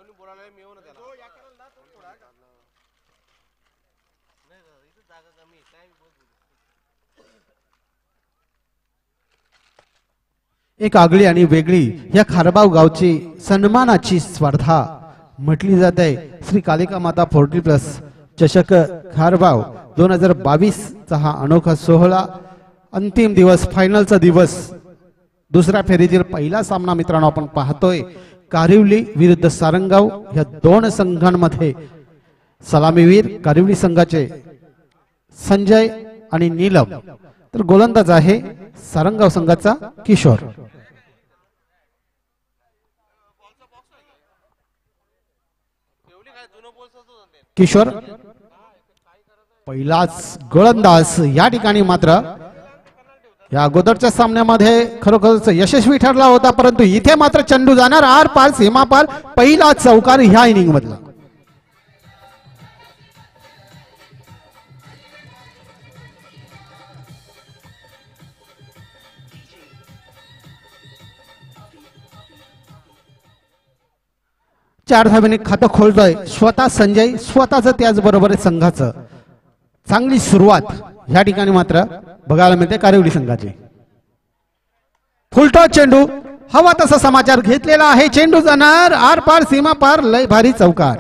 एक आगळी आणि वेगळी या खारबाव गावची सन्मानाची स्पर्धा म्हटली जाते श्री कालिका माता 40+ चषक खारबाव 2022 चा हा अनोखा सोहळा अंतिम दिवस फायनलचा दिवस दुसऱ्या फेरीतील पहिला सामना मित्रांनो आपण पाहतोय कारिवली विरुद्ध सारंगाव या दोन संघांमध्ये सलामीवीर कारिवली संघाचे संजय आणि नीलम तर गोलंदाज आहे सारंगाव संघाचा किशोर किशोर पहिलाच गोलंदाज या ठिकाणी मात्र या अगोदरच्या सामन्यामध्ये खरोखरच यशस्वी ठरला होता परंतु इथे मात्र चेंडू जाणार आर पार सीमा पार पहिला चौकार ह्या इनिंग मधला चार धावेने खातं खोलतोय स्वतः संजय स्वतःच त्याचबरोबर संघाचं चांगली सुरुवात या ठिकाणी मात्र बघायला मिळते कारिवली संघाची फुलटॉस चेंडू हवा तसा समाचार घेतलेला आहे चेंडू जाणार आर पार सीमा पार लय भारी चौकार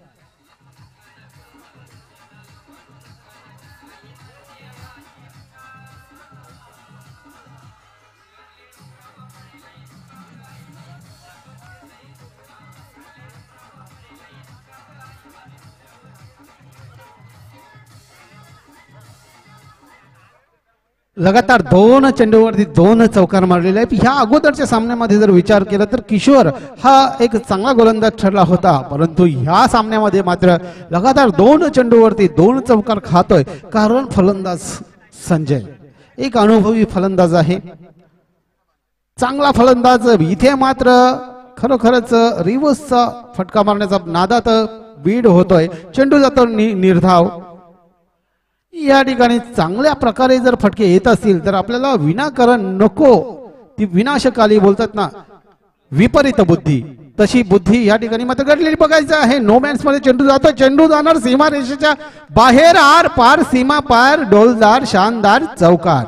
लगातार दोन चेंडूवरती दोन चौकार मारलेले आहेत ह्या अगोदरच्या सामन्यामध्ये जर विचार केला तर किशोर हा एक चांगला गोलंदाज ठरला होता परंतु ह्या सामन्यामध्ये मात्र लगातार दोन चेंडूवरती दोन चौकार खातोय कारण फलंदाज संजय एक अनुभवी फलंदाज आहे चांगला फलंदाज इथे मात्र खरोखरच रिव्हर्सचा फटका मारण्याचा नादात बीड होतोय चेंडू जातो निर्धाव या ठिकाणी चांगल्या प्रकारे जर फटके येत असतील तर आपल्याला विनाकारण नको ती विनाशकाली बोलतात ना विपरीत बुद्धी तशी बुद्धी या ठिकाणी मात्र घडलेली बघायचं आहे नो मॅन्स मध्ये चेंडू जातो चेंडू जाणार सीमा रेषेच्या बाहेर आर पार सीमा पार डोलदार शानदार चौकार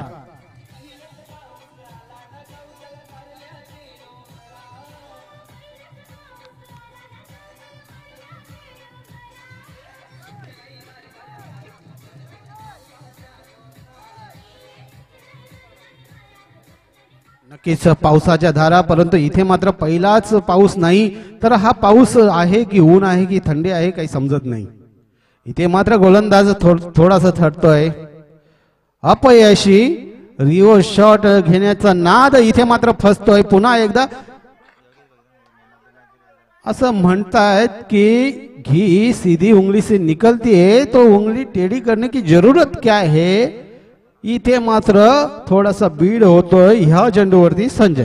नक्कीच पावसाच्या धारा परंतु इथे मात्र पहिलाच पाऊस नाही तर हा पाऊस आहे की ऊन आहे की थंडी आहे काही समजत नाही इथे मात्र गोलंदाज थोडासा थरतोय अपयशी रिओ शॉट घेण्याचा नाद इथे मात्र फसतोय पुन्हा एकदा असं म्हणतायत की घी सीधी उंगली से निकलती है तो उंगली टेढ़ी करने की जरूरत क्या है इथे मात्र थोडासा बीड होतोय ह्या चेंडूवरती संजय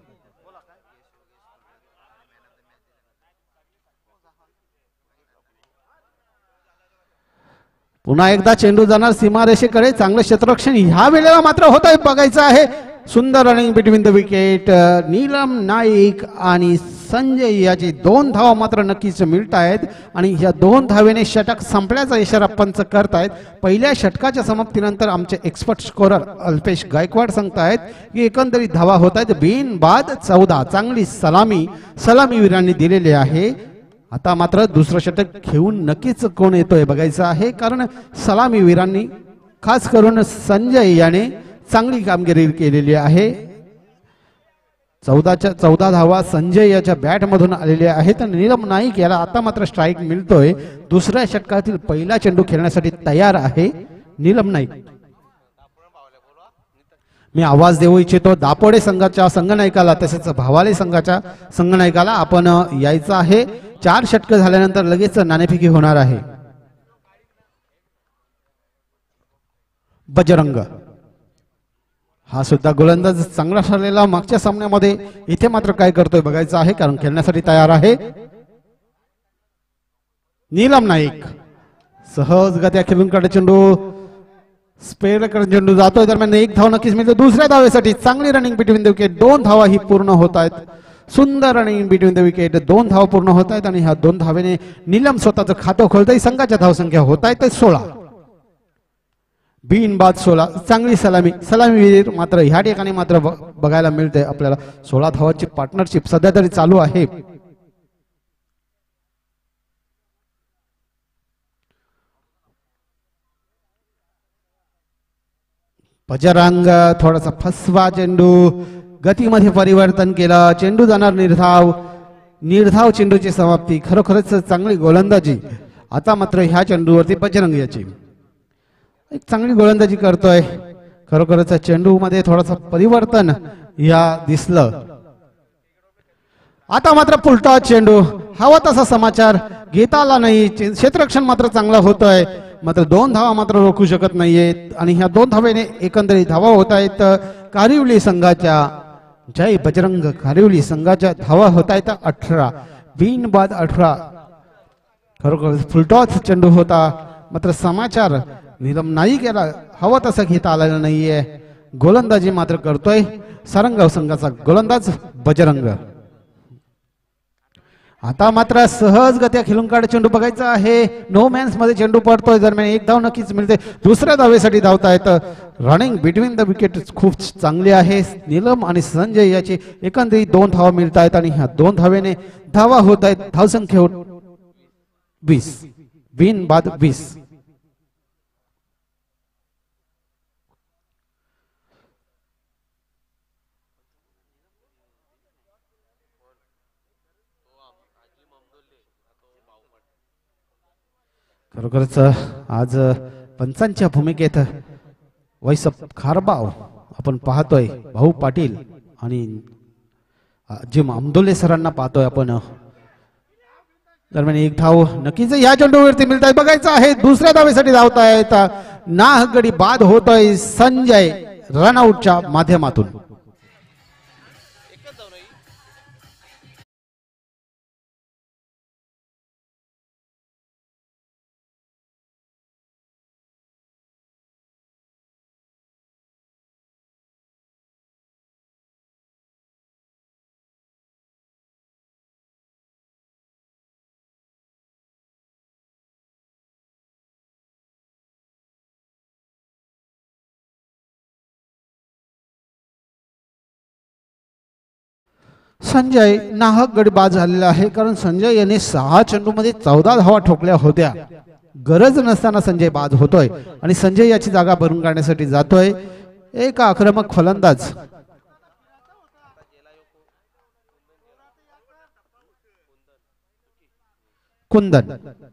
पुन्हा एकदा चेंडू जाणार सीमारेषेकडे चांगलं क्षेत्ररक्षण ह्या वेळेला मात्र होत आहे बघायचं आहे सुंदर running between the wicket Nilam Naik आणि संजय याची दोन धावा मात्र नक्कीच मिळत आहेत आणि या दोन धावेने षटक संपल्याचा इशारा पंच करतायत पहिल्या षटकाच्या समाप्तीनंतर आमचे एक्सपर्ट स्कोरर अल्पेश गायकवाड सांगतायत की एकंदरीत धावा होत आहेत बिन बाद 14 चांगली सलामीवीरांनी दिलेली आहे आता मात्र दुसरं षटक घेऊन नक्कीच कोण येतोय बघायचं आहे कारण सलामीवीरांनी खास करून संजय याने चांगली कामगिरी केलेली आहे 14 धावा संजय याच्या बॅट मधून आलेल्या आहेत आणि नीलम नाईक याला आता मात्र स्ट्राइक मिळतोय दुसऱ्या षटकातील पहिला चेंडू खेळण्यासाठी तयार आहे नीलम नाईक मी आवाज देऊ इच्छितो दापोडे संघाच्या संघनायकाला तसेच भावाले संघाच्या संघनायकाला आपण यायचं आहे 4 षटक झाल्यानंतर लगेच नाणेफेकी होणार आहे बजरंग हा सुद्धा गोलंदाज चांगला ठरलेला मागच्या सामन्यामध्ये इथे मात्र काय करतोय बघायचं आहे कारण खेळण्यासाठी तयार आहे नीलम नाईक सहजगत्या खेळून काढे चेंडू स्पेअर कडे चेंडू जातोय दरम्यान एक धाव नक्कीच मिळते दुसऱ्या धावेसाठी चांगली रनिंग बिटवीन द विकेट 2 धावा ही पूर्ण होत आहेत सुंदर आणि इन बिटवीन द विकेट 2 धावा पूर्ण होत आहेत आणि ह्या 2 धावेने नीलम स्वतःचं खातं खोलतंय. संघाच्या धावसंख्या होत आहेत 16. बिनबाद 16. चांगली सलामीवीर मात्र ह्या ठिकाणी मात्र बघायला मिळते आपल्याला 16 धावांची पार्टनरशिप सध्या तरी चालू आहे. बजरंग थोडासा फसवा चेंडू, गतीमध्ये परिवर्तन केलं, चेंडू जाणार निर्धाव चेंडूची समाप्ती. खरोखरच चांगली गोलंदाजी आता मात्र ह्या चेंडूवरती बजरंग याची एक चांगली गोलंदाजी करतोय. खरोखरच चेंडू मध्ये थोडासा परिवर्तन या दिसलं. आता मात्र पुलटा चेंडू, हवा तसा समाचार घेता आला नाही. क्षेत्ररक्षण मात्र चांगलं होतंय, मात्र 2 धावा मात्र रोखू शकत नाहीयेत आणि ह्या 2 धावेने एकंदरीत धावा होत आहेत कारिवली संघाच्या. जय बजरंग कारिवली संघाच्या धावा होत आहेत 18. बिनबाद 18. खरोखर फुलटॉस चेंडू होता, मात्र समाचार नीलम नाही केला, हवा तसं घेता आलेला नाहीये. गोलंदाजी मात्र करतोय सारंगाव संघाचा गोलंदाज बजरंग. आता मात्र सहजगत्या खेळून काढ चेंडू बघायचा आहे. नो मॅन्स मध्ये चेंडू पडतोय, दरम्यान 1 धाव नक्कीच मिळते. दुसऱ्या धावेसाठी धावतायत. रनिंग बिटवीन द विकेट खूप चांगली आहे. नीलम आणि संजय याची एकंदरीत 2 धावा मिळत आहेत आणि ह्या 2 धावेने धावा होत आहेत. धावसंख्या 20. बिनबाद 20. खरोखरच आज पंचांच्या भूमिकेत वैसप खारबाव आपण पाहतोय. भाऊ पाटील आणि जिम आमदोले सरांना पाहतोय आपण. दरम्यान 1 धाव नक्कीच या चेंडूवरती मिळत आहे. बघायचं आहे दुसऱ्या धावेसाठी धावतायत. नाहगडी बाद होतोय संजय रनआउटच्या माध्यमातून. संजय नाहक गडबाज झालेला आहे, कारण संजय याने 6 चेंडूमध्ये 14 धावा ठोकल्या होत्या. गरज नसताना संजय बाद होतोय आणि संजय याची जागा भरून काढण्यासाठी जातोय एक आक्रमक फलंदाज. कुंदन.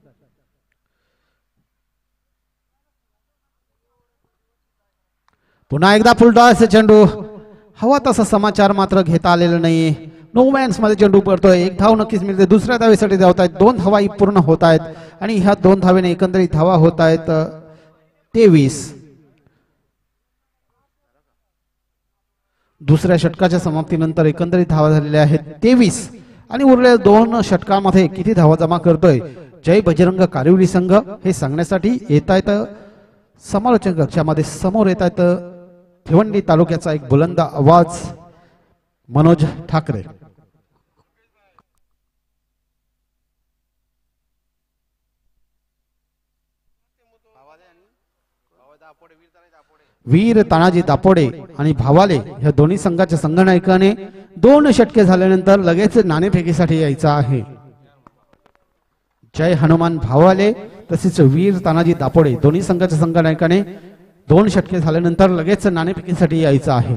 पुन्हा एकदा फुलटॉस चेंडू, हवा तसा समाचार मात्र घेता आलेला नाही. नो मॅन्स मध्ये चेंडू पडतोय. 1 धाव नक्कीच मिळते. दुसऱ्या धावेसाठी धावतायत. 2 धावाही पूर्ण होत आहेत आणि ह्या 2 धावेने एकंदरीत धावा होत आहेत 23. दुसऱ्या षटकाच्या समाप्तीनंतर एकंदरीत धावा झालेल्या आहेत 23 आणि उरलेल्या 2 षटकामध्ये किती धावा जमा करतोय जय बजरंग कारिवली संघ हे सांगण्यासाठी येत आहेत समालोचक कक्षामध्ये समोर येत आहेत भिवंडी तालुक्याचा एक बुलंद आवाज मनोज ठाकरे. वीर तानाजी दापोडे आणि भावाले या दोन्ही संघाच्या संघनायकाने 2 षटके झाल्यानंतर लगेच नाणेफेकीसाठी यायचं आहे. जय हनुमान भावाले तसेच वीर तानाजी दापोडे दोन्ही संघाच्या संघनायकाने 2 षटके झाल्यानंतर लगेच नाणेफेकीसाठी यायचं आहे.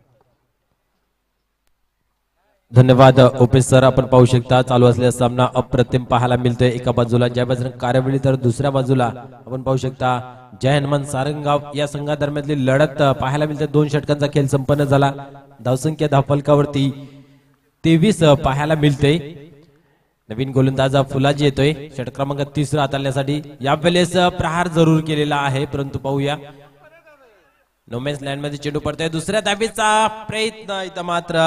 धन्यवाद ओपी सर. आपण पाहू शकता चालू असलेला सामना अप्रतिम पाहायला मिळतोय. एका बाजूला जय बजरंग कारिवली तर दुसऱ्या बाजूला आपण पाहू शकता जय हनुमान सारंगाव या संघादरम्यानली लढत पाहायला मिळते. 2 षटकांचा खेळ संपन्न झाला. धावसंख्या धावफलकावरती 23 पाहायला मिळते. नवीन गोलंदाज फुलाजी येतोय षटक क्रमांक 30 हाताळण्यासाठी. यावेळेस प्रहार जरूर केलेला आहे परंतु पाहूया नोमॅन्स लँड मध्ये चेंडू पडतोय. दुसऱ्या धावेचा प्रयत्न इथं मात्र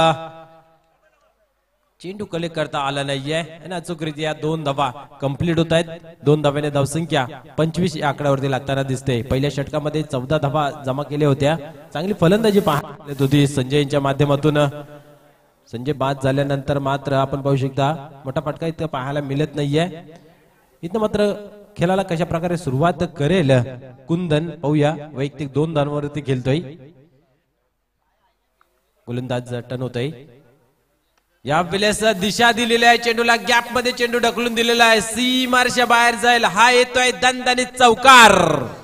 चेंडू कलेक्ट करता आला नाहीये आणि अचूकरित्या 2 धावा कंप्लीट होत आहेत. 2 धाव्याने धावसंख्या 25 या आकड्यावरती लागताना दिसते. पहिल्या षटकामध्ये 14 धावा जमा केल्या होत्या. चांगली फलंदाजी पाहण्यात होती संजय यांच्या माध्यमातून. संजय बाद झाल्यानंतर मात्र आपण पाहू शकता मोठा फटका इथं पाहायला मिळत नाहीये. इथं मात्र खेळाला कशा प्रकारे सुरुवात करेल कुंदन पाहूया. वैयक्तिक 2 धावांवरती खेळतोय. गोलंदाज टर्न होतोय. या वेळेस दिशा दिलेली आहे चेंडूला, गॅप मध्ये चेंडू ढकलून दिलेला आहे, सीमारेषा बाहेर जाईल. हा येतोय दणदणीत चौकार.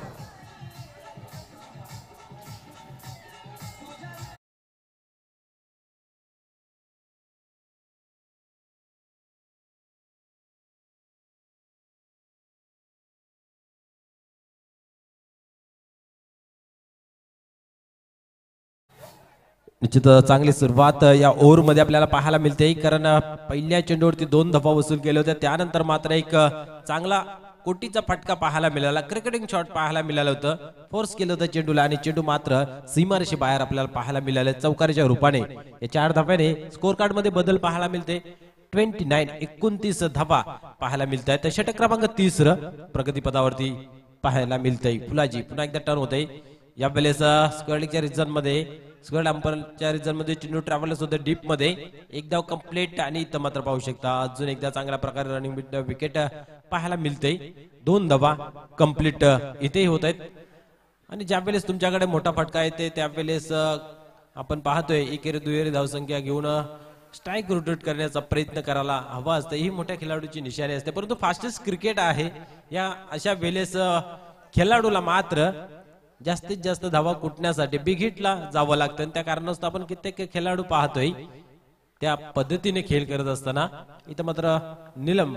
निश्चित चांगली सुरुवात या ओव्हर मध्ये आपल्याला पाहायला मिळते, कारण पहिल्या चेंडूवरती 2 धावा वसूल केल्या होत्या. त्यानंतर मात्र एक चांगला कोटीचा फटका पाहायला मिळाला, क्रिकेटिंग शॉट पाहायला मिळालं होतं. फोर्स केलं होतं चेंडूला आणि चेंडू मात्र सीमारेषे बाहेर आपल्याला पाहायला मिळाले चौकारीच्या रूपाने. या 4 धाव्याने स्कोर कार्ड मध्ये बदल पाहायला मिळते. 29 धावा पाहायला मिळत आहेत. षटक क्रमांक 30 प्रगतीपदावरती पाहायला मिळतंय. फुलाजी पुन्हा एकदा टर्न होतंय. या वेळेस स्क्वेअरच्या रिजन मध्ये स्क्वेअर अंपरच्या रिजन मध्ये चेंडू ट्रॅव्हलर्स होते डीप मध्ये. एक धाव कंप्लीट आणि इथं मात्र पाहू शकता अजून एकदा चांगल्या प्रकारे रनिंग विकेट पाहायला मिळते. 2 धावा कंप्लीट इथे होत आहेत. आणि ज्या वेळेस तुमच्याकडे मोठा फटका येते त्यावेळेस आपण पाहतोय एकेरी दुहेरी धावसंख्या घेऊन स्ट्राईक रोटेट करण्याचा प्रयत्न करायला हवा असतं. ही मोठ्या खेळाडूची निशाणी असते, परंतु फास्टेस्ट क्रिकेट आहे. या अशा वेळेस खेळाडूला मात्र जास्तीत जास्त धावा कुटण्यासाठी बिग हिटला जावं लागतं. त्या कारणास्तव आपण कित्येक खेळाडू पाहतोय त्या पद्धतीने खेळ करत असताना इथं मात्र नीलम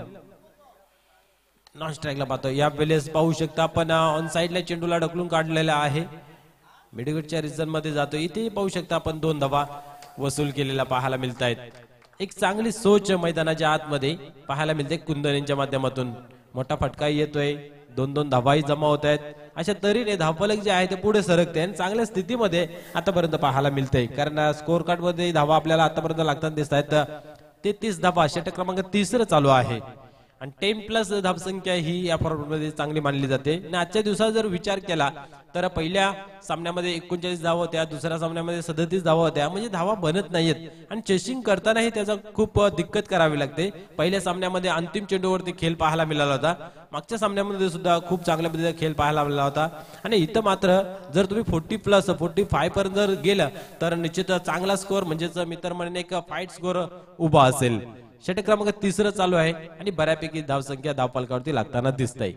नॉन स्ट्राईकला पाहतोय. या वेळेस पाहू शकता आपण ऑन साइडला चेंडूला ढकलून काढलेला आहे, मिडविकेटच्या रिजन मध्ये जातो. इथे पाहू शकता आपण 2 धावा वसूल केलेला पाहायला मिळत आहेत. एक चांगली सोच मैदानाच्या आतमध्ये पाहायला मिळते कुंदन यांच्या माध्यमातून. मोठा फटका येतोय, 2-2 धावाही जमा होत आहेत. अशा तऱ्हेने धावफलक जे आहे ते पुढे सरकते आणि चांगल्या स्थितीमध्ये आतापर्यंत पाहायला मिळते, कारण स्कोर कार्ड मध्ये धावा आपल्याला आतापर्यंत लागताना दिसत आहेत. 33 धावा षटक क्रमांक 30 चालू आहे आणि 10+ धावसंख्या ही या फॉर्मॅट मध्ये चांगली मानली जाते. आणि आजच्या दिवसात जर विचार केला तर पहिल्या सामन्यामध्ये 39 धावा होत्या, दुसऱ्या सामन्यामध्ये 37 धावा होत्या. म्हणजे धावा बनत नाहीयेत आणि चेसिंग करतानाही त्याचा खूप दिक्कत करावी लागते. पहिल्या सामन्यामध्ये अंतिम चेंडूवरती खेळ पाहायला मिळाला होता, मागच्या सामन्यामध्ये सुद्धा खूप चांगल्या पद्धतीने खेळ पाहायला मिळाला होता. आणि इथं मात्र जर तुम्ही 40+ 45 पर्यंत जर गेलं तर निश्चित चांगला स्कोअर म्हणजेच मित्र म्हणून एक फाईट स्कोअर उभा असेल. षटक क्रमांक 30 चालू आहे आणि बऱ्यापैकी धावसंख्या धावफलकावरती लागताना दिसतंय.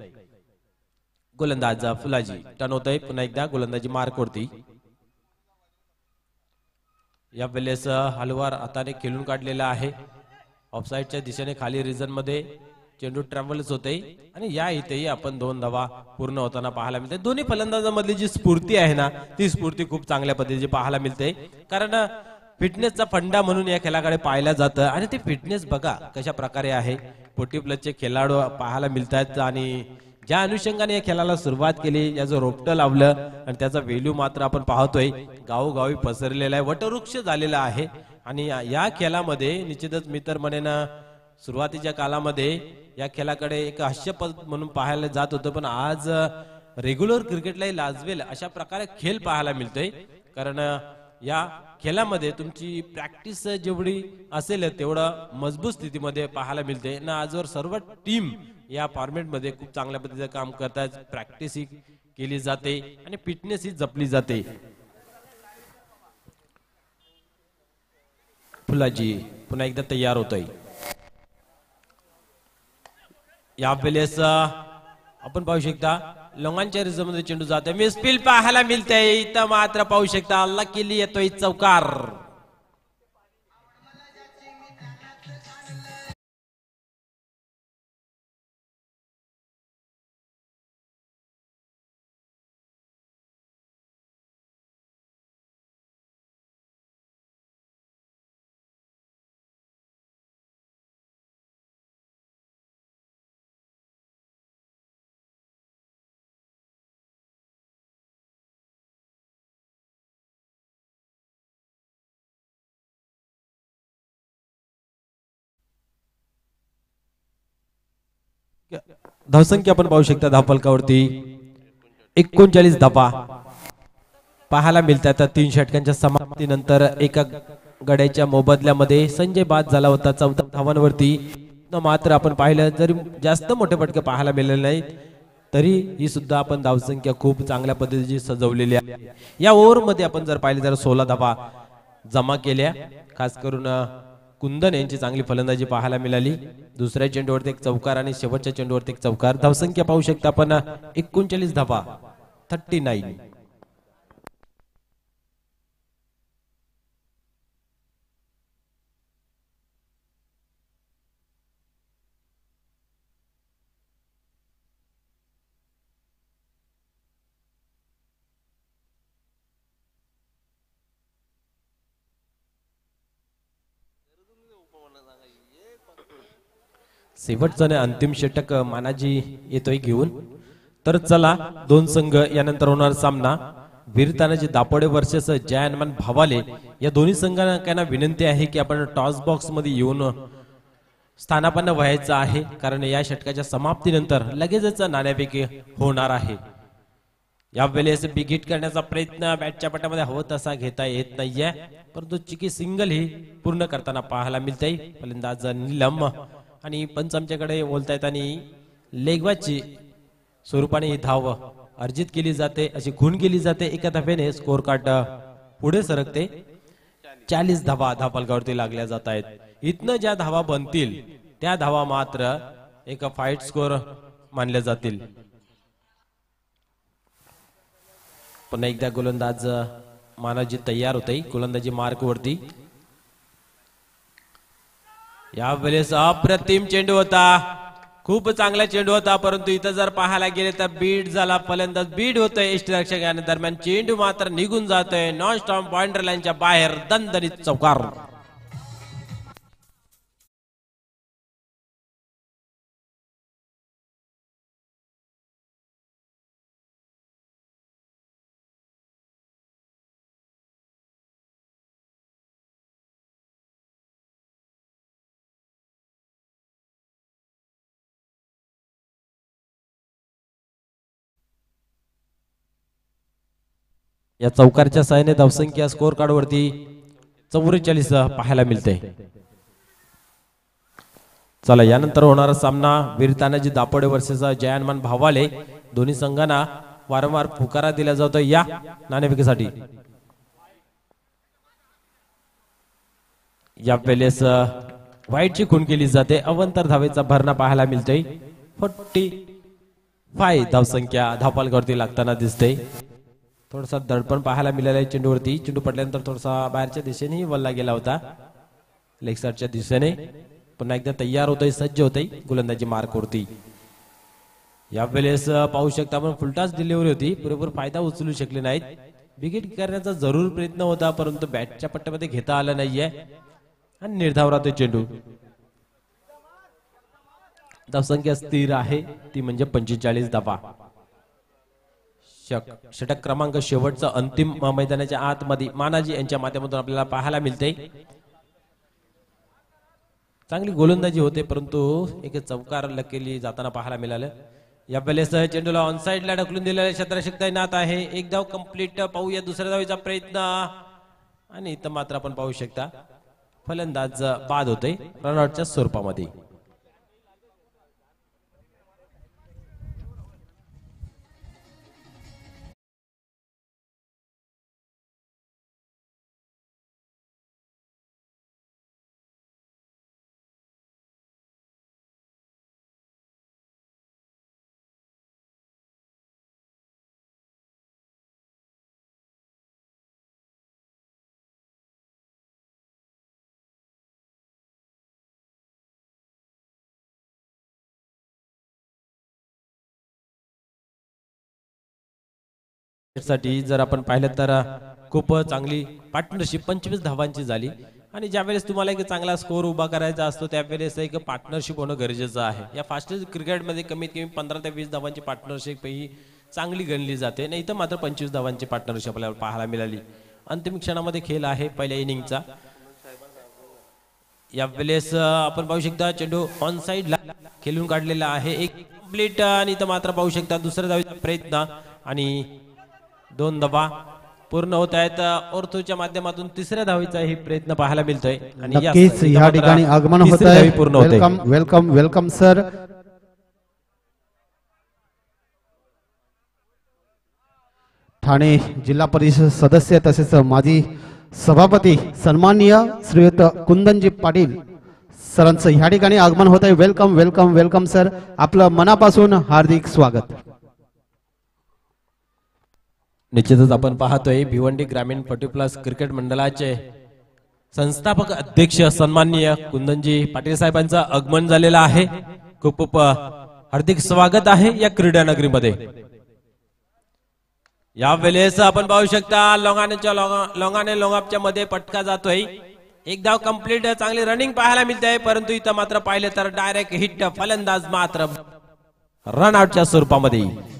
गोलंदाज फुलाजी टर्न होतंय. पुन्हा एकदा गोलंदाजी मार्क वरती. या वेळेस हलवार हाताने खेळून काढलेला आहे. ऑफसाईडच्या दिशेने खाली रिजन मध्ये चेंडू ट्रॅव्हल्स होते आणि या इथेही आपण 2 धावा पूर्ण होताना पाहायला मिळते. दोन्ही फलंदाजांमधली जी स्फूर्ती आहे ना ती स्फूर्ती खूप चांगल्या पद्धतीची पाहायला मिळते, कारण फिटनेसचा फंडा म्हणून या खेळाकडे पाहिला जातं. आणि ते फिटनेस बघा कशा प्रकारे आहे. 40+ खेळाडू पाहायला मिळतात आणि ज्या अनुषंगाने या खेळाला सुरुवात केली, याचं रोपटं लावलं आणि त्याचा व्हॅल्यू मात्र आपण पाहतोय गावोगावी पसरलेला आहे, वटवृक्ष झालेला आहे. आणि या खेळामध्ये निश्चितच मी तर म्हणेन सुरुवातीच्या काळामध्ये या खेळाकडे एक हास्यपद म्हणून पाहायला जात होतं, पण आज रेग्युलर क्रिकेटलाही लाजवेल अशा प्रकारे खेळ पाहायला मिळतोय. कारण या खेळामध्ये तुमची प्रॅक्टिस जेवढी असेल तेवढं मजबूत स्थितीमध्ये पाहायला मिळते ना. आजवर सर्व टीम या फॉर्मॅट मध्ये खूप चांगल्या पद्धतीचं काम करतात. प्रॅक्टिस ही केली जाते आणि फिटनेस ही जपली जाते. फुलाजी पुन्हा एकदा तयार होतोय. या वेळेस आपण पाहू शकता लोंगांच्या रिझर्व मध्ये चेंडू जातोय, मिसफील्ड पाहायला मिळतंय. इथं मात्र पाहू शकता अल्ला केली येतोय चौकार. धावसंख्या आपण पाहू शकता धावफलकावरती 39 धावा पाहायला मिळतात. 3 षटकांच्या समाप्तीनंतर एका गड्याच्या मोबदल्यामध्ये संजय बाद झाला होता 14 धावांवरती. मात्र आपण पाहिलं जरी जास्त मोठे फटके पाहायला मिळाले नाहीत तरी ही सुद्धा आपण धावसंख्या खूप चांगल्या पद्धतीची सजवलेली आहे. या ओव्हरमध्ये आपण जर पाहिले तर 16 धावा जमा केल्या. खास करून कुंदन यांची चांगली फलंदाजी पाहायला मिळाली. दुसऱ्या चेंडूवरती एक चौकार आणि शेवटच्या चेंडूवरती एक चौकार. धावसंख्या पाहू शकता आपण 39 धावा 39. शेवटचं आणि अंतिम षटक मानाजी येतोय घेऊन. तर चला दोन संघ यानंतर होणार सामना वीरतानाजी दापोडे वर्सेस जयहनुमान भावाले. या दोन्ही संघांना विनंती आहे की आपण टॉस बॉक्स मध्ये येऊन स्थानापन्न व्हायचं आहे कारण या षटकाच्या समाप्तीनंतर लगेचच नाणेफेक होणार आहे. यावेळेस बिग हिट करण्याचा प्रयत्न बॅटच्या पट्ट्यामध्ये हवं तसा घेता येत नाहीये परंतु चिकी सिंगल ही पूर्ण करताना पाहायला मिळते. फलंदाज नीलम आणि पंच आमच्याकडे बोलतायत आणि लेगवाची स्वरूपाने ही धाव अर्जित केली जाते अशी खूण केली जाते. एका धावेने स्कोर कार्ड पुढे सरकते. 40 धावा धावफलकावरती लागल्या जात आहेत. इथनं ज्या धावा बनतील त्या धावा मात्र एक फाईट स्कोर मानल्या जातील. पुन्हा एकदा गोलंदाज मानाजी तयार होते गोलंदाजी मार्क वरती. यावेळेस अप्रतिम चेंडू होता. खूप चांगला चेंडू होता परंतु इथं जर पाहायला गेले तर बीड झाला. फलंदाज बीड होतोय यष्टीरक्षक दरम्यान चेंडू मात्र निघून जातोय नॉन स्टॉप बाउंड्री लाईनच्या बाहेर. दणदणीत चौकार. या चौकारच्या साहाय्याने धावसंख्या स्कोर कार्ड वरती 44 पाहायला मिळते. चला यानंतर होणारा सामना वीरतानाजी दापोडे वर्सेस जयहनुमान भावाले. दोन्ही संघांना वारंवार पुकारा दिला जातो या नाणेफेकीसाठी. यावेळेस वाईटची खूण केली जाते. अवंतर धावेचा भरणा पाहायला मिळतोय. 45 धावसंख्या धावफलकावरती लागताना दिसते. थोडासा दडपण पाहायला मिळाला आहे चेंडूवरती. चेंडू पडल्यानंतर थोडासा बाहेरच्या दिशेने वळला गेला होता लेग साइडच्या दिशेने. पुन्हा एकदा तयार होतोय सज्ज होतोय गोलंदाजी मार्क वरती. यावेळेस पाहू शकता आपण फुलटास डिलिव्हरी होती. पुरेपूर फायदा उचलू शकले नाहीत. विकेट करण्याचा जरूर प्रयत्न होता परंतु बॅटच्या पट्ट्यामध्ये घेता आला नाहीये आणि निर्धाव राहतोय चेंडू. धावसंख्या स्थिर आहे ती म्हणजे 45 धावा. षटक क्रमांक शेवटचा अंतिम मैदानाच्या आतमध्ये मानाजी यांच्या माध्यमातून आपल्याला पाहायला मिळते. चांगली गोलंदाजी होते परंतु एक चौकार लकेली जाताना पाहायला मिळालं. यावेळेस चेंडूला ऑन साइडला ढकलून दिलेला क्षेत्ररक्षक तैनात आहे. एक धाव कंप्लीट. पाहूया दुसऱ्या धावीचा प्रयत्न आणि इथं मात्र आपण पाहू शकता फलंदाज बाद होते रनआउटच्या स्वरूपामध्ये. साठी जर आपण पाहिलं तर खूप चांगली पार्टनरशिप 25 धावांची झाली आणि ज्यावेळेस तुम्हाला एक चांगला स्कोर उभा करायचा असतो त्यावेळेस एक पार्टनरशिप होणं गरजेचं आहे. या फास्टेस्ट क्रिकेटमध्ये कमीत कमी 15 ते 20 धावांची पार्टनरशिप ही चांगली गणली जाते. नाही तर मात्र 25 धावांची पार्टनरशिप आपल्याला पाहायला मिळाली. अंतिम क्षणामध्ये खेळ आहे पहिल्या इनिंगचा. यावेळेस आपण पाहू शकता चेंडू ऑन साइडला खेळून काढलेला आहे. एक कंप्लीट आणि इथं मात्र पाहू शकता दुसऱ्या धावेचा प्रयत्न आणि 2 धावा पूर्ण होत आहेत. ओर्थोच्या माध्यमातून तिसऱ्या धावीचाही प्रयत्न पाहायला मिळतोय आणि yes, नक्कीच इथं या मात्र ठिकाणी आगमन होत तिसरी आहे. धावी पूर्ण होते. Welcome welcome welcome sir. Thane जिल्हा परिषद सदस्य तसेच माजी सभापती सन्माननीय श्रीयुत कुंदनजी पाटील सरांचं ह्या ठिकाणी आगमन होत आहे. Welcome welcome welcome sir. आपलं मनापासून हार्दिक स्वागत. निश्चितच आपण पाहतोय भिवंडी ग्रामीण 40+ क्रिकेट मंडळाचे संस्थापक अध्यक्ष सन्माननीय कुंदनजी पाटील साहेबांचं आगमन झालेलं आहे. खूप खूप हार्दिक स्वागत आहे या क्रीडा नगरीमध्ये. या वेळेस आपण पाहू शकता लोंगाने लोंगापच्या मध्ये पटका जातोय. एक धाव कंप्लीट, चांगली रनिंग पाहायला मिळते, परंतु इथं मात्र पाहिलं तर डायरेक्ट हिट, फलंदाज मात्र रन आउटच्या स्वरूपामध्ये.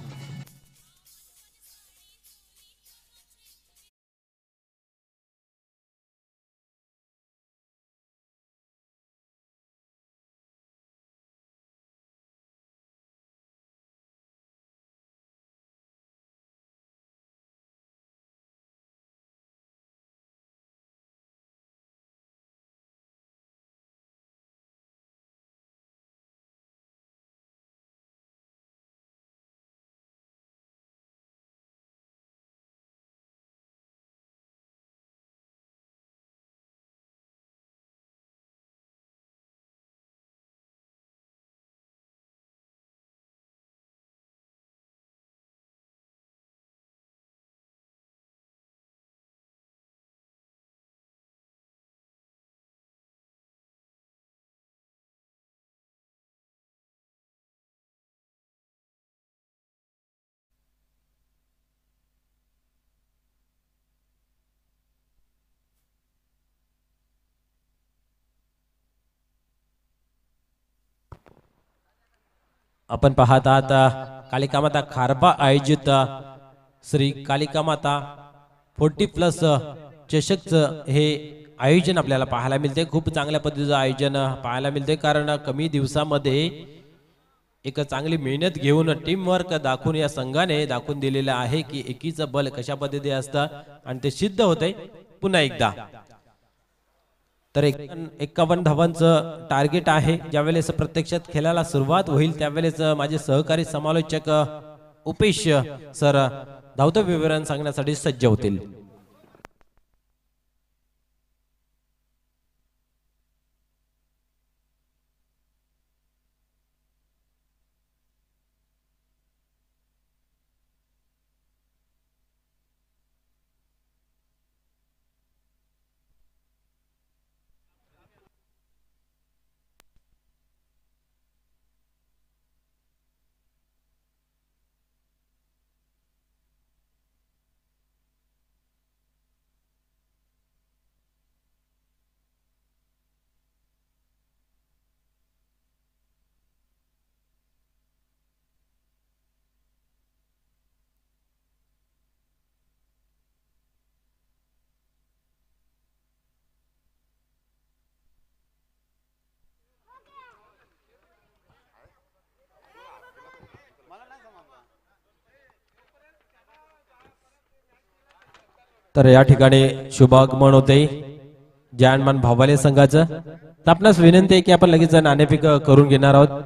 आपण पाहत आहात कालिका माता खारबा आयोजित श्री कालिका माता 40+ चषकचं हे आयोजन आपल्याला पाहायला मिळते. खूप चांगल्या पद्धतीचं आयोजन पाहायला मिळते, कारण कमी दिवसामध्ये एक चांगली मेहनत घेऊन टीम वर्क दाखवून या संघाने दाखवून दिलेलं आहे की एकीचं बल कशा पद्धतीने असतं आणि ते सिद्ध होतंय पुन्हा एकदा. तर 51 धावांचं टार्गेट आहे. ज्यावेळेस प्रत्यक्षात खेळायला सुरुवात होईल त्यावेळेस माझे सहकारी समालोचक उपेश सर धावतं विवरण सांगण्यासाठी सज्ज होतील. तर या ठिकाणी शुभागमन होते जानमान भावाले संघाचं. तर आपणास विनंती आहे की आपण लगेच नाणेफेक करून घेणार आहोत.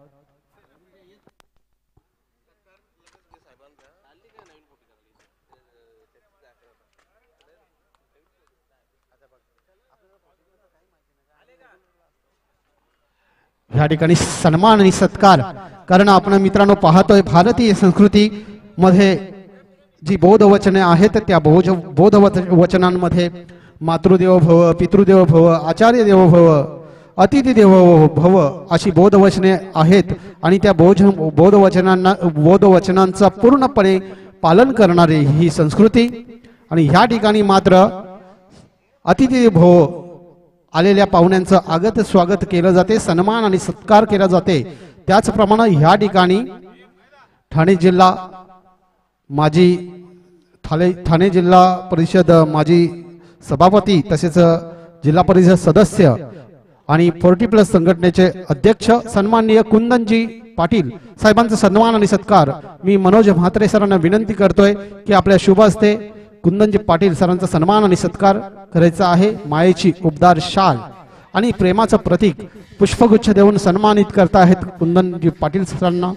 या ठिकाणी सन्मान आणि सत्कार, कारण आपण मित्रांनो पाहतोय भारतीय संस्कृती मध्ये जी बौद्ध वचने आहेत त्या बौद्ध वचनांमध्ये मातृदेवो भव, पितृदेवो भव, आचार्य देवो भव, अतिथी देवो भव अशी बौद्ध वचने आहेत आणि त्या बौद्ध वचनांचा पूर्णपणे पालन करणारी ही संस्कृती. आणि ह्या ठिकाणी मात्र अतिथी भव आलेल्या पाहुण्यांचं आगत स्वागत केलं जाते, सन्मान आणि सत्कार केला जाते. त्याचप्रमाणे ह्या ठिकाणी ठाणे जिल्हा माजी ठाणे जिल्हा परिषद माजी सभापती तसेच जिल्हा परिषद सदस्य आणि 40+ संघटनेचे अध्यक्ष सन्माननीय कुंदनजी पाटील साहेबांचा सन्मान आणि सत्कार मी मनोज म्हात्रे सरांना विनंती करतोय की आपल्या शुभ हस्ते कुंदनजी पाटील सरांचा सन्मान आणि सत्कार करायचा आहे. मायेची उबदार शाल आणि प्रेमाचं प्रतीक पुष्पगुच्छ देऊन सन्मानित करता आहेत कुंदनजी पाटील सरांना.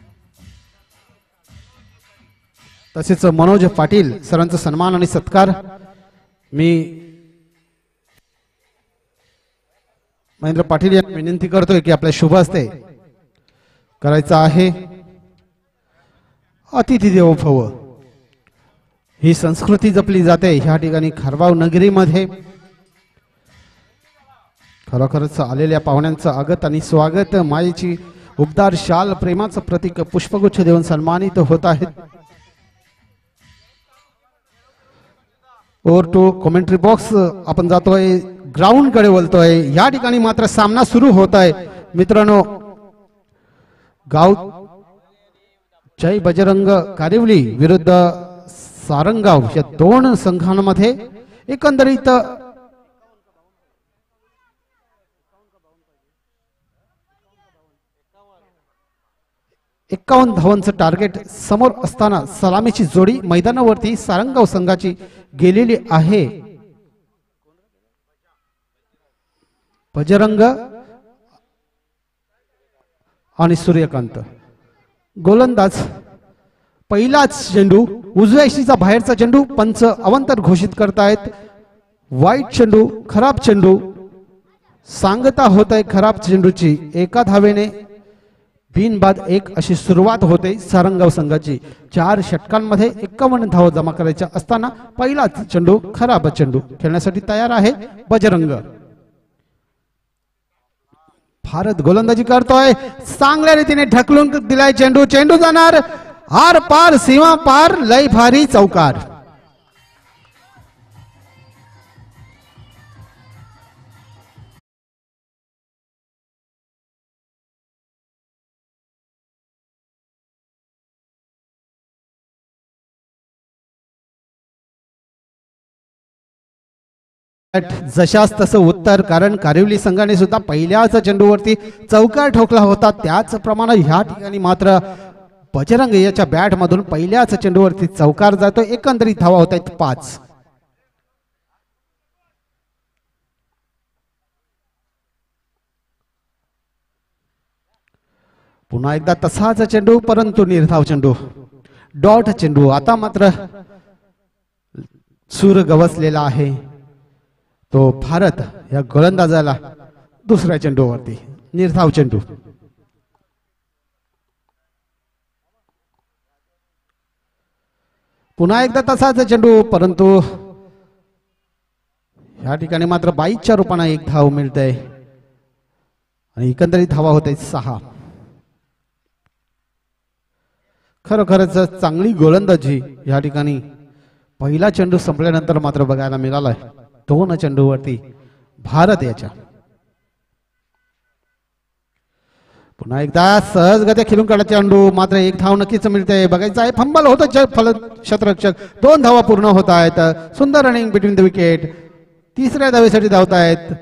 तसेच मनोज पाटील सरांचा सन्मान आणि सत्कार मी महेंद्र पाटील यांना विनंती करतोय की आपल्या शुभ हस्ते करायचा आहे. अतिथी देवो भव ही संस्कृती जपली जाते ह्या ठिकाणी खारबाव नगरीमध्ये. खरोखरच आलेल्या पाहुण्यांचं आगत आणि स्वागत. मायेची उबदार शाल प्रेमाचं प्रतीक पुष्पगुच्छ देऊन सन्मानित होत आहेत. ओव्हर टू कॉमेंट्री बॉक्स आपण जातोय, ग्राउंड कडे वळतोय. या ठिकाणी मात्र सामना सुरू होत आहे मित्रांनो. गाव जय बजरंग कारिवली विरुद्ध सारंगाव या दोन संघांमध्ये एकंदरीत 51 धावांचं टार्गेट समोर असताना सलामीची जोडी मैदानावरती सारंगाव संघाची गेलेली आहे. बजरंग आणि सूर्यकांत गोलंदाज. पहिलाच चेंडू उजव्या शीचा बाहेरचा चेंडू पंच अवंतर घोषित करतायत. वाईट चेंडू, खराब चेंडू सांगता होत आहे खराब चेंडूची. एका धावेने बिनबाद एक अशी सुरुवात होते सारंगाव संघाची. 4 षटकांमध्ये 51 धावा जमा करायच्या असताना पहिलाच चेंडू खराब चेंडू. खेळण्यासाठी तयार आहे बजरंग. भारत गोलंदाजी करतोय, चांगल्या रीतीने ढकलून दिलाय चेंडू. चेंडू जाणार आर पार, सीमा पार, लय भारी चौकार. जशास तसं उत्तर, कारण कारिवली संघाने सुद्धा पहिल्याच चेंडूवरती चौकार ठोकला होता. त्याचप्रमाणे ह्या ठिकाणी मात्र बजरंग याच्या बॅट मधून पहिल्याच चेंडूवरती चौकार जातो. एकंदरीत धावा होत आहेत 5. पुन्हा एकदा तसाच चेंडू, परंतु निर्धाव चेंडू, डॉट चेंडू. आता मात्र सूर गवसलेला आहे तो भारत या गोलंदाजाला दुसऱ्या चेंडूवरती निर्धाव चेंडू. पुन्हा एकदा तसाच चेंडू, परंतु या ठिकाणी मात्र 22च्या रूपाने एक धाव मिळते आणि एकंदरीत धावा होते 6. खरोखरच चांगली गोलंदाजी या ठिकाणी पहिला चेंडू संपल्यानंतर मात्र बघायला मिळालाय. 2 चेंडूवरती भारत याच्या. पुन्हा एकदा सहजगत्या खेळून काढला चेंडू, मात्र एक धाव नक्कीच मिळते. बघायचं आहे फंबल होतं क्षेत्ररक्षक. 2 धावा पूर्ण होत आहेत. सुंदर रनिंग बिटवीन द विकेट. तिसऱ्या धावेसाठी धावत आहेत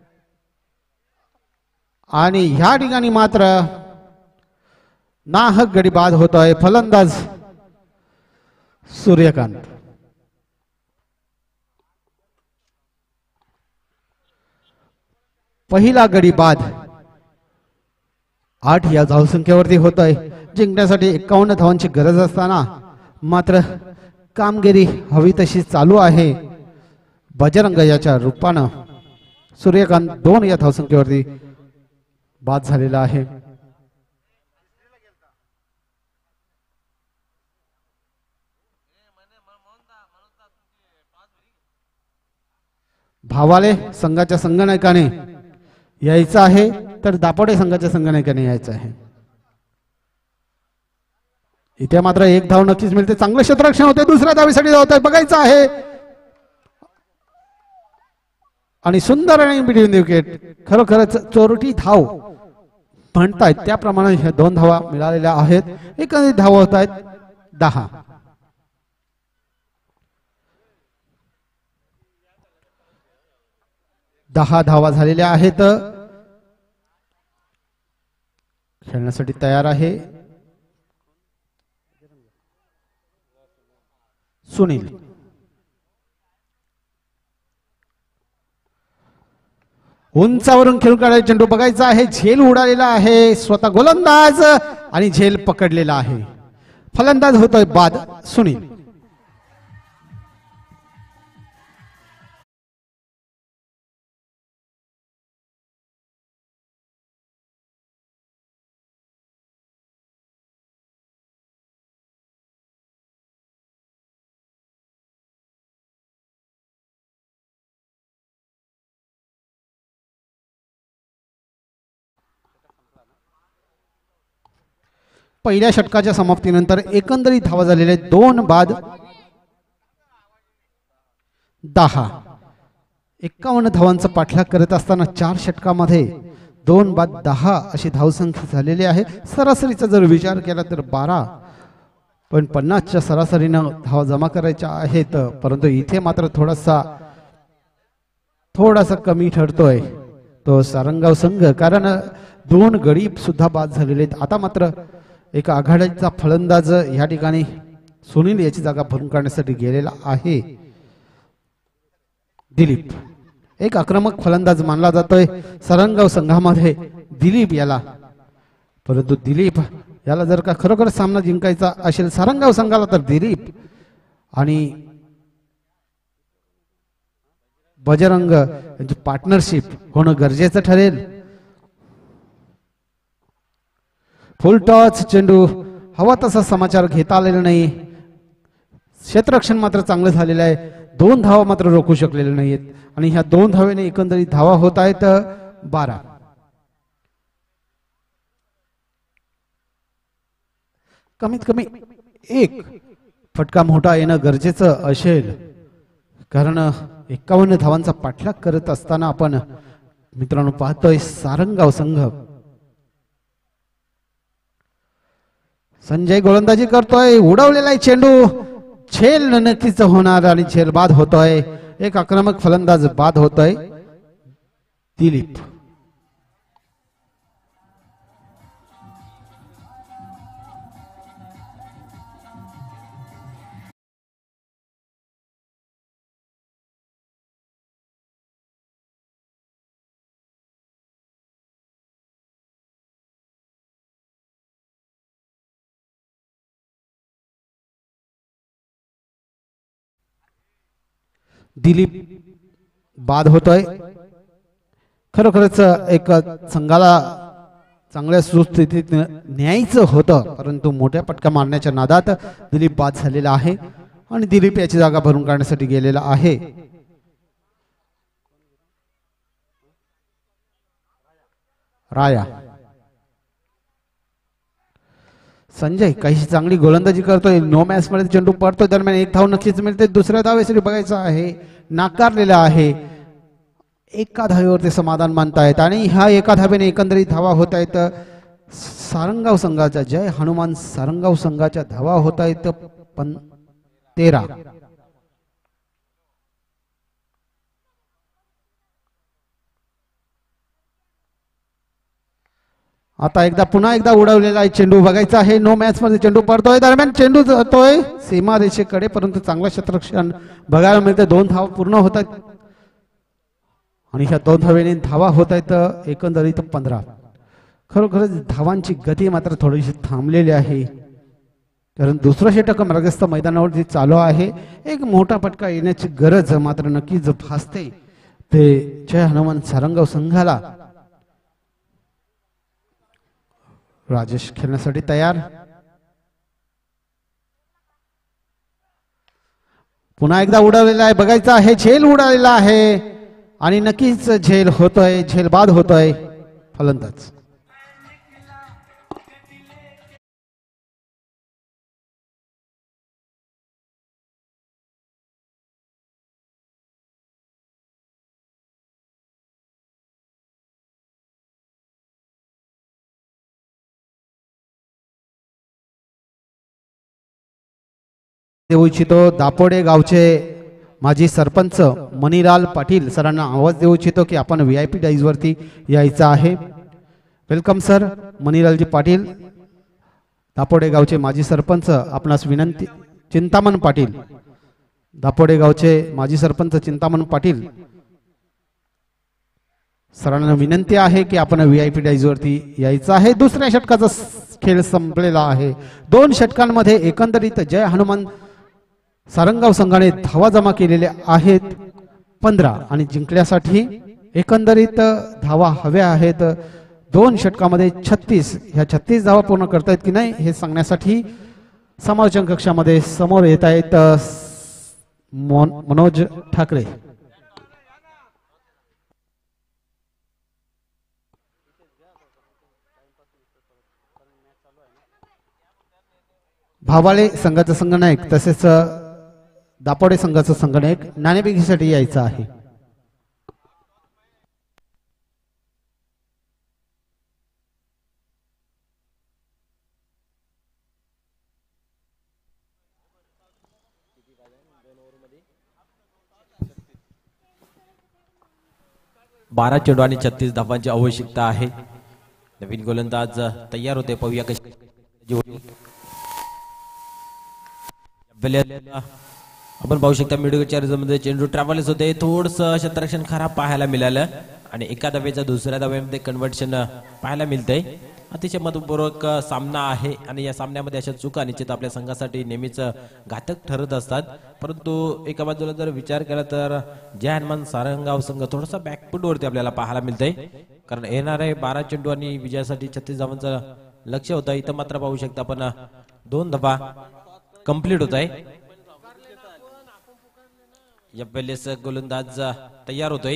आणि ह्या ठिकाणी मात्र नाहक गडी बाद होतोय फलंदाज सूर्यकांत. पहिला गडी बाद 8 या धावसंख्येवरती होत आहे. जिंकण्यासाठी 51 धावांची गरज असताना मात्र कामगिरी हवी तशी चालू आहे बजरंग याच्या रूपानं. सूर्यकांत 2 या धावसंख्येवरती बाद झालेला आहे. भावाले संघाच्या संगणकाने यायचं आहे तर दापोडे संघाच्या संगणकाने यायचं आहे. इथे मात्र एक धाव नक्कीच मिळते. चांगलं क्षेत्ररक्षण होते. दुसऱ्या धावेसाठी धावतोय. बघायचं आहे आणि सुंदर आणि बिटवीन द विकेट. खरोखरच चोरटी धाव म्हणतायत त्याप्रमाणे ह्या 2 धावा मिळालेल्या आहेत. एकंदरीत धावा होत आहेत 10. धावा झालेल्या आहेत. खेळण्यासाठी तयार आहे सुनील. उंचावरून खेळून काढायचा चेंडू बघायचा आहे, झेल उडालेला आहे, स्वतः गोलंदाज आणि झेल पकडलेला आहे. फलंदाज होतोय बाद सुनील. पहिल्या षटकाच्या समाप्तीनंतर एकंदरीत धावा झालेल्या 2 बाद 10. 51 धावांचा पाठलाग करत असताना 4 षटकामध्ये 2 बाद 10 अशी धावसंख्या झालेली आहे. सरासरीचा जर विचार केला तर 12.50च्या सरासरीनं धावा जमा करायच्या आहेत, परंतु इथे मात्र थोडासा कमी ठरतोय तो सारंगाव संघ, कारण 2 गडी सुद्धा बाद झालेले आहेत. आता मात्र एक आघाडीचा फलंदाज या ठिकाणी सुनील याची जागा भरून काढण्यासाठी गेलेला आहे. दिलीप एक आक्रमक फलंदाज मानला जातोय सारंगाव संघामध्ये दिलीप याला, परंतु दिलीप याला जर का खरोखर सामना जिंकायचा असेल सारंगाव संघाला तर दिलीप आणि बजरंग यांची पार्टनरशिप होणं गरजेचं ठरेल. फुल टॉस चेंडू, हवा तसा समाचार घेता आलेला नाही. क्षेत्ररक्षण मात्र चांगलं झालेलं आहे. 2 धावा मात्र रोखू शकलेले नाहीत आणि ह्या 2 धावेने एकंदरीत धावा होत आहेत 12. कमीत कमी एक फटका मोठा येणं गरजेचं असेल, कारण 51 धावांचा पाठलाग करत असताना आपण मित्रांनो पाहतोय सारंगाव संघ. संजय गोलंदाजी करतोय, उडवलेला आहे चेंडू, झेल नक्कीच होणार आणि झेल बाद होतोय. एक आक्रमक फलंदाज बाद होतोय दिलीप. दिलीप बाद होतोय. खरोखरच एक संघाला चांगल्या सुस्थितीत न्यायचं होतं, परंतु मोठ्या पटका मारण्याच्या नादात दिलीप बाद झालेला आहे आणि दिलीप याची जागा भरून काढण्यासाठी गेलेला आहे. राया संजय काही चांगली गोलंदाजी करतोय, नो मॅच मध्ये चेंडू पडतोय, दरम्यान 1 धाव नक्कीच मिळते. दुसऱ्या धावेसाठी बघायचं आहे, नाकारलेला आहे. एका धावेवरती समाधान मानतायत आणि ह्या एका धावेने एकंदरीत धावा होत आहेत सारंगाव संघाच्या. जय हनुमान सारंगाव संघाच्या धावा होत आहेत 13. आता पुन्हा एकदा उडवलेला आहे चेंडू, बघायचा आहे. नो मॅच मध्ये चेंडू पडतोय, दरम्यान चेंडू जातोय सीमा रेषेकडे, परंतु चांगलं क्षेत्ररक्षण बघायला मिळतं. 2 धावा पूर्ण होत आहेत आणि ह्या 2 धावेने धावा होत आहेत एकंदरीत 15. खरोखरच धावांची गती मात्र थोडीशी थांबलेली आहे, कारण दुसरं षटक मार्गस्थ मैदानावरती चालू आहे. एक मोठा फटका येण्याची गरज मात्र नक्कीच भासते ते जय हनुमान सारंगाव संघाला. राजेश खेळण्यासाठी तयार. पुन्हा एकदा उडवलेला आहे, बघायचा आहे. झेल उडालेला आहे आणि नक्कीच झेल होतोय, झेल बाद होतोय फलंदाज. देऊ इच्छितो दापोडे गावचे माजी सरपंच मणिलाल पाटील सरांना आवाज देऊ इच्छितो की आपण VIP डाईज वरती यायचं आहे. Welcome sir. मणिलालजी पाटील दापोडे गावचे माजी सरपंच, आपणास विनंती. चिंतामण पाटील दापोडे गावचे माजी सरपंच चिंतामण पाटील सरांना विनंती आहे की आपण VIP डायझवरती यायचं आहे. दुसऱ्या षटकाचा खेळ संपलेला आहे. 2 षटकांमध्ये एकंदरीत जय हनुमान सारंगाव संघाने धावा जमा केलेल्या आहेत 15 आणि जिंकण्यासाठी एकंदरीत धावा हव्या आहेत 2 षटकामध्ये 36. ह्या 36 धावा पूर्ण करतायत की नाही हे सांगण्यासाठी समालोचन कक्षामध्ये समोर येत आहेत मनोज ठाकरे. भावाळे संघाचा संघनायक तसेच दापोडे संघाचा संघनायक नाणेफेकीसाठी यायचा आहे. बारा चेंडू आणि 36 धावांची आवश्यकता आहे. नवीन गोलंदाज तयार होते. पाहूया कशी आपण पाहू शकता मिडविकेटच्या रिझल्टमध्ये चेंडू ट्रॅव्हल्स होते. थोडंसं क्षेत्ररक्षण खराब पाहायला मिळालं आणि एका धावेचा दुसऱ्या धाव्यामध्ये कन्व्हर्शन पाहायला मिळतंय. अतिशय महत्वपूर्ण सामना आहे आणि या सामन्यामध्ये अशा चुका निश्चित आपल्या संघासाठी नेहमीच घातक ठरत असतात. परंतु एका बाजूला जर विचार केला तर जय हनुमान सारंगाव संघ थोडासा बॅकफूट वरती आपल्याला पाहायला मिळतंय. कारण येणारे 12 चेंडू आणि विजयासाठी 36 धावांचं लक्ष होतं. इथं मात्र पाहू शकता आपण 2 धावा कंप्लीट होत आहे. या वेळेस गोलंदाज तयार होतोय.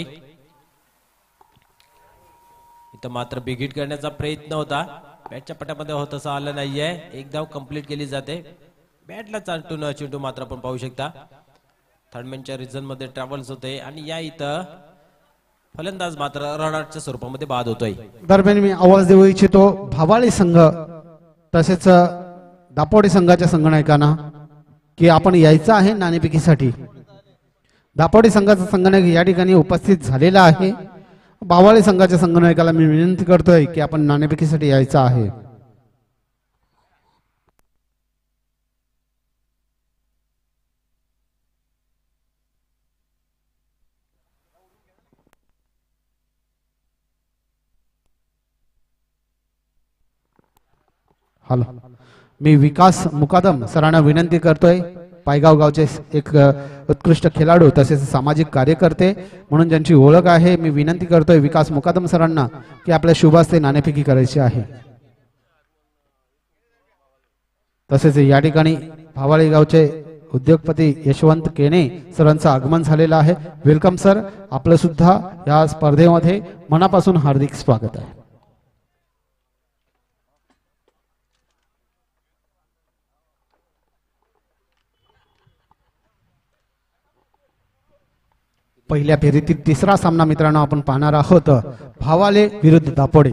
इथं मात्र बिगिट करण्याचा प्रयत्न होता. बॅटच्या पट्यामध्ये होत असं आलं नाहीये. एक धाव कंप्लीट केली जाते. बॅटला चालटून चेंडू मात्र आपण पाहू शकता थर्डमॅनच्या रिझन मध्ये ट्रॅव्हल्स होते आणि या इथं फलंदाज मात्र रनआउटच्या स्वरूपामध्ये बाद होतोय. दरम्यान मी आवाज देऊ इच्छितो भावाळे संघ तसेच दापोडे संघाच्या संघनायकांना की आपण यायचं आहे नाणेफेकीसाठी. दापोडे संघाचा संघनायक या ठिकाणी उपस्थित झालेला आहे. भावाळे संघाच्या संघनायकाला मी विनंती करतोय की आपण नाणेफेकीसाठी यायचं आहे. हॅलो, मी विकास मुकादम सरांना विनंती करतोय. पायगाव गावचे एक उत्कृष्ट खेळाडू तसेच सामाजिक कार्यकर्ते म्हणून ज्यांची ओळख आहे. मी विनंती करतोय विकास मुकादम सरांना की आपल्या शुभ हस्ते नाणेफेकी करायची आहे. तसेच या ठिकाणी भावाळे गावचे उद्योगपती यशवंत केणे सरांचं आगमन झालेलं आहे. वेलकम सर, आपलं सुद्धा या स्पर्धेमध्ये मनापासून हार्दिक स्वागत आहे. पहिल्या फेरीतील तिसरा सामना मित्रांनो आपण पाहणार आहोत भावाळे विरुद्ध दापोडे.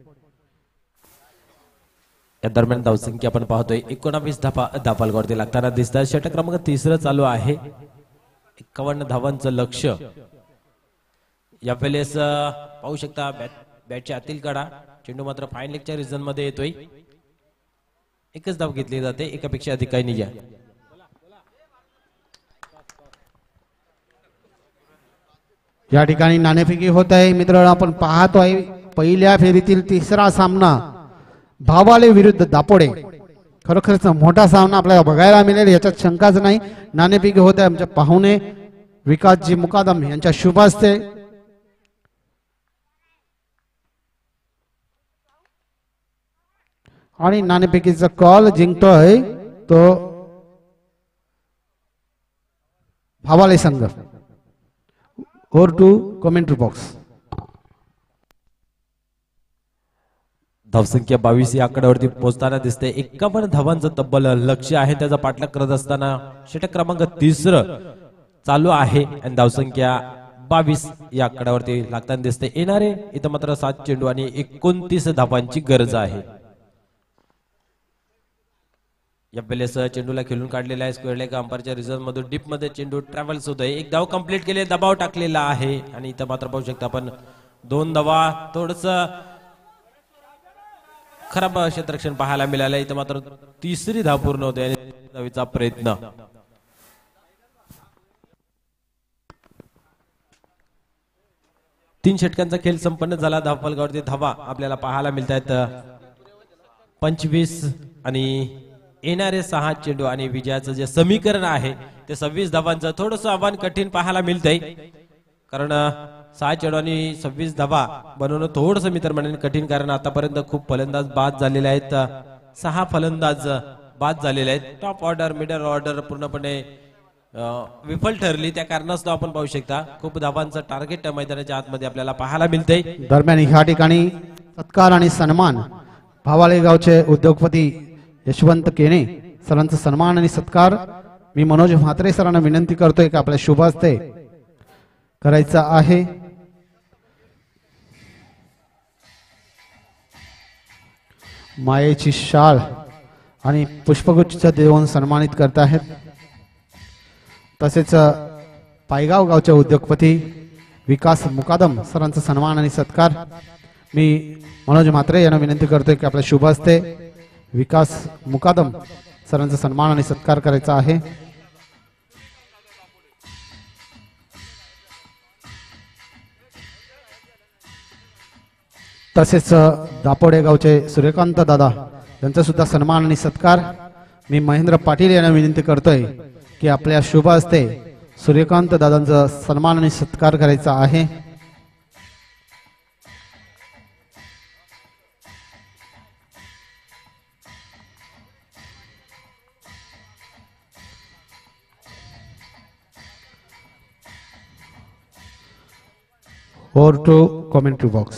या दरम्यान धावसंख्या आपण पाहतोय 19 धावांवरती लागताना दिसतात. षटक क्रमांक 3 चालू आहे. 51 धावांचं लक्ष. या वेळेस पाहू शकता बॅटच्या आतील कडा चेंडू मात्र फाईन लेगच्या रिझन मध्ये येतोय. एकच धाव घेतली जाते. एकापेक्षा अधिक काही नाही. या ठिकाणी नाणेफेकी होत आहे मित्रांनो. आपण पाहतोय पहिल्या फेरीतील तिसरा सामना भावाळे विरुद्ध दापोडे. खरोखरच मोठा सामना आपल्याला बघायला मिळेल याच्यात शंकाच नाही. नाणेफेकी होत आहे. आमच्या पाहुणे विकासजी मुकादम यांच्या शुभ हस्ते. आणि नाणेफेकीचा कॉल जिंकतोय तो भावाळे संघ. Over to commentary box. धावसंख्या 22 या आकड्यावरती पोहोचताना दिसते. 51 धावांचं तब्बल लक्ष आहे. त्याचा पाठलाग करत असताना षटक क्रमांक 3 चालू आहे आणि धावसंख्या 22 या आकड्यावरती लागताना दिसते. येणारे इथं मात्र 7 चेंडू आणि 29 धावांची गरज आहे. या वेळेस चेंडूला खेळून काढलेला आहे. स्क्वेअर लेग अंपायरच्या रिझर्व मधून डीप मध्ये चेंडू ट्रॅव्हल्स होतोय. एक धाव कंप्लीट केले. दबाव टाकलेला आहे आणि इथं मात्र पाहू शकता आपण 2 धावा. थोडस खराब क्षेत्ररक्षण पाहायला मिळालं. इथं मात्र 3री धाव पूर्ण होते आणि धावीचा प्रयत्न. 3 षटकांचा खेळ संपन्न झाला. धावफलकावरती धावा आपल्याला पाहायला मिळत आहेत 25 आणि येणारे 6 चेंडू आणि विजयाचं जे समीकरण आहे ते 26 धावांचं थोडंसं आव्हान कठीण पाहायला मिळतंय. कारण 6 चेंडू आणि 26 धावा बनवणं थोडंसं मी तर म्हणेन कठीण, कारण आतापर्यंत खूप फलंदाज बाद झालेले आहेत. 6 फलंदाज बाद झालेले आहेत. टॉप ऑर्डर मिडल ऑर्डर पूर्णपणे विफल ठरली. त्या कारणास्तव आपण पाहू शकता खूप धावांचं टार्गेट मैदानाच्या आतमध्ये आपल्याला पाहायला मिळतंय. दरम्यान ह्या ठिकाणी सत्कार आणि सन्मान भावाळे गावचे उद्योगपती यशवंत केणे सरांचा सन्मान आणि सत्कार मी मनोज म्हात्रे सरांना विनंती करतोय की आपल्या शुभ हस्ते करायचा आहे. मायेची शाल आणि पुष्पगुच्छ देऊन सन्मानित करत आहेत. तसेच पायगाव गावचे उद्योगपती विकास मुकादम सरांचा सन्मान आणि सत्कार मी मनोज म्हात्रे यांना विनंती करतोय की आपल्या शुभ हस्ते विकास मुकादम सरांचा सन्मान आणि सत्कार करायचा आहे. तसेच दापोडे गावचे सूर्यकांत दादा यांचा सुद्धा सन्मान आणि सत्कार मी महेंद्र पाटील यांना विनंती करतोय की आपल्या शुभ हस्ते सूर्यकांत दादांचा सन्मान आणि सत्कार करायचा आहे. Over to commentary box.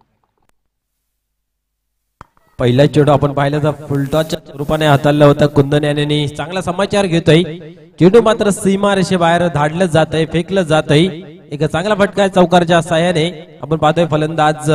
पहिला चेंडू आपण पाहिलं तर फुलटॉच्या रूपाने हाताळला होता कुंदन याने. चांगला समाचार घेतोय. चेंडू मात्र सीमा रेषेबाहेर धाडलं जात आहे, फेकलं जात आहे. एक चांगला फटका आहे चौकारच्या साह्याने. आपण पाहतोय फलंदाज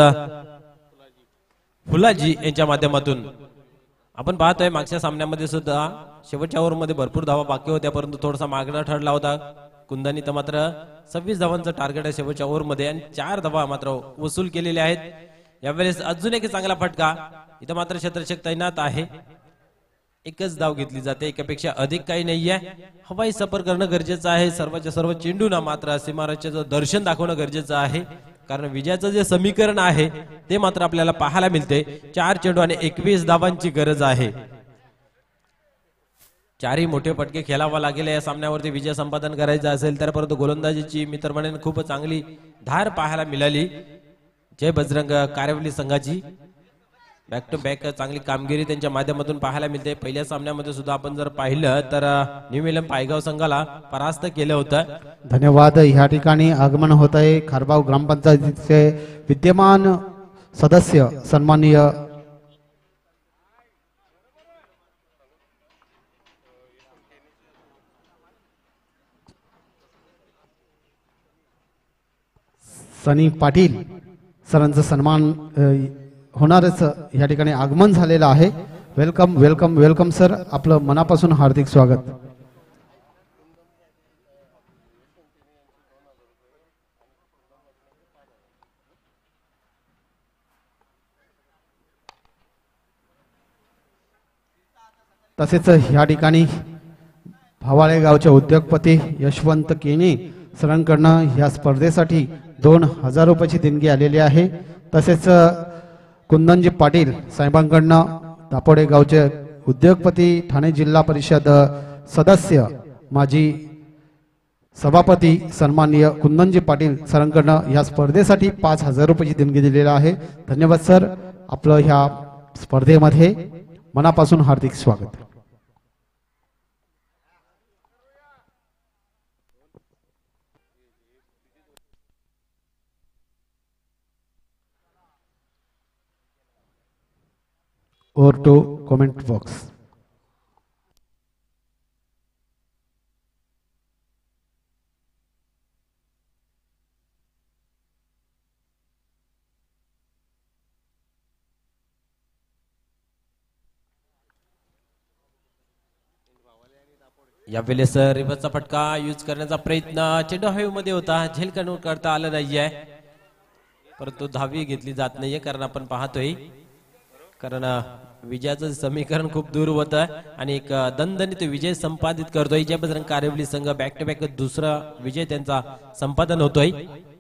फुलाजी यांच्या माध्यमातून. आपण पाहतोय मागच्या सामन्यामध्ये सुद्धा शेवटच्या ओव्हरमध्ये भरपूर धावा बाकी होत्या, परंतु थोडासा मागणा ठरला होता. कुंदनी तर मात्र 26 धावांचं टार्गेट आहे शेवटच्या ओव्हरमध्ये आणि 4 धावा मात्र वसूल केलेल्या आहेत. यावेळेस अजून एक चांगला फटका. इथं मात्र क्षेत्ररक्षक तैनात आहे. एकच धाव घेतली जाते, एकापेक्षा अधिक काही नाहीये. हवाई सफर करणं गरजेचं आहे. सर्वच्या सर्व चेंडूंना मात्र सीमारेषेचं दर्शन दाखवणं गरजेचं आहे, कारण विजयाचं जे समीकरण आहे ते मात्र आपल्याला पाहायला मिळते. 4 चेंडू आणि 21 धावांची गरज आहे. 4ही मोठे फटके खेळावा लागेल या सामन्यावरती विजय संपादन करायचं असेल तर. परंतु गोलंदाजीची मी तर म्हणेन खूप चांगली धार पाहायला मिळाली जय बजरंग कारेवली संघाची. बॅक टू बॅक चांगली कामगिरी त्यांच्या माध्यमातून पाहायला मिळते. पहिल्या सामन्यामध्ये सुद्धा आपण जर पाहिलं तर न्यू मिलम पायगाव संघाला परास्त केलं होतं. धन्यवाद. ह्या ठिकाणी आगमन होत आहे खारबाव ग्रामपंचायतीचे विद्यमान सदस्य सन्माननीय सनी पाटील सरांचा सन्मान होणारच या ठिकाणी आगमन झालेलं आहे. वेलकम वेलकम वेलकम सर, आपलं मनापासून हार्दिक स्वागत. तसेच या ठिकाणी भावाळे गावचे उद्योगपती यशवंत केने सरांकडनं या स्पर्धेसाठी 2000 रुपयाची देणगी आलेली आहे. तसेच कुंदनजी पाटील साहेबांकडनं दापोडे गावचे उद्योगपती ठाणे जिल्हा परिषद सदस्य माजी सभापती सन्माननीय कुंदनजी पाटील सरांकडनं या स्पर्धेसाठी 5000 रुपयाची देणगी दिलेली आहे. धन्यवाद सर, आपलं ह्या स्पर्धेमध्ये मनापासून हार्दिक स्वागत. Over to comment box. यावेळेस रिव्हर्सचा फटका यूज करण्याचा प्रयत्न चेंडू हवेमध्ये होता, झेल करता आलं नाहीये, परंतु धावी घेतली जात नाहीये. कारण आपण पाहतोय कारण विजयाचं समीकरण खूप दूर होतं आणि एक दणदणीत विजय संपादित करतोय जय बजरंग कारेवली संघ. बॅक टू बॅक दुसरा विजय त्यांचा संपादन होतोय.